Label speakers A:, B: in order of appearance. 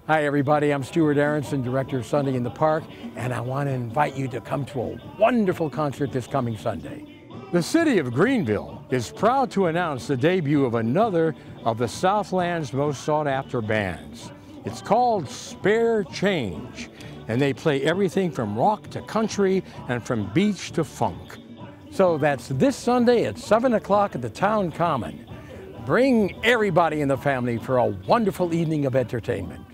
A: Hi everybody, I'm Stuart Aronson, Director of Sunday in the Park, and I want to invite you to come to a wonderful concert this coming Sunday. The city of Greenville is proud to announce the debut of another of the Southland's most sought-after bands. It's called Spare Change, and they play everything from rock to country and from beach to funk. So that's this Sunday at 7 o'clock at the Town Common. Bring everybody in the family for a wonderful evening of entertainment.